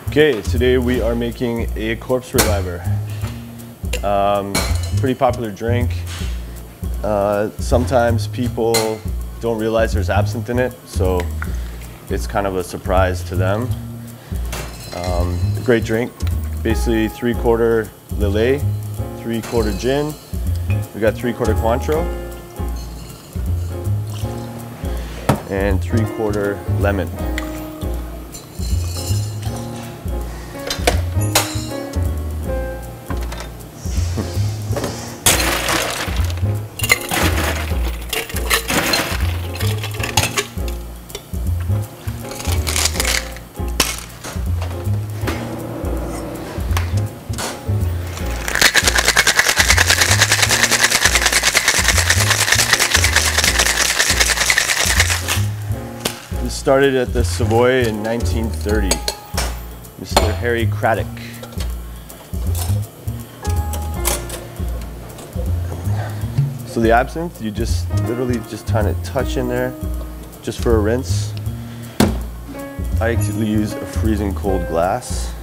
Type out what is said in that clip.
Okay, today we are making a corpse reviver. Pretty popular drink. Sometimes people don't realize there's absinthe in it, so it's kind of a surprise to them. Great drink, basically 3/4 Lillet, 3/4 gin. We got 3/4 Cointreau and 3/4 lemon. Started at the Savoy in 1930. Mr. Harry Craddock. So the absinthe, you just literally just kind of touch in there just for a rinse. I like to use a freezing cold glass.